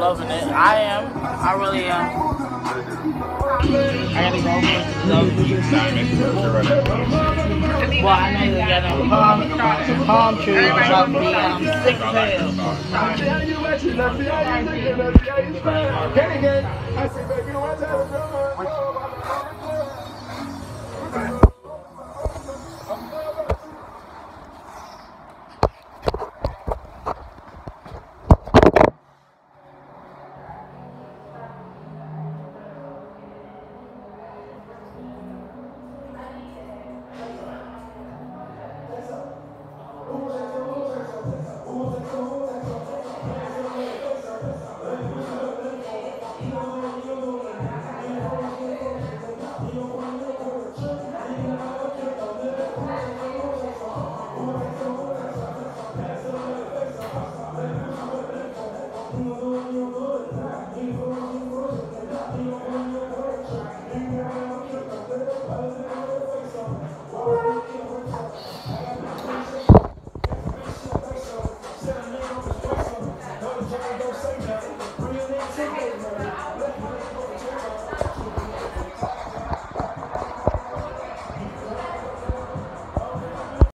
loving it. I am. I really am. I gotta go over to the well, I know they got palm trees about to be 6 tails.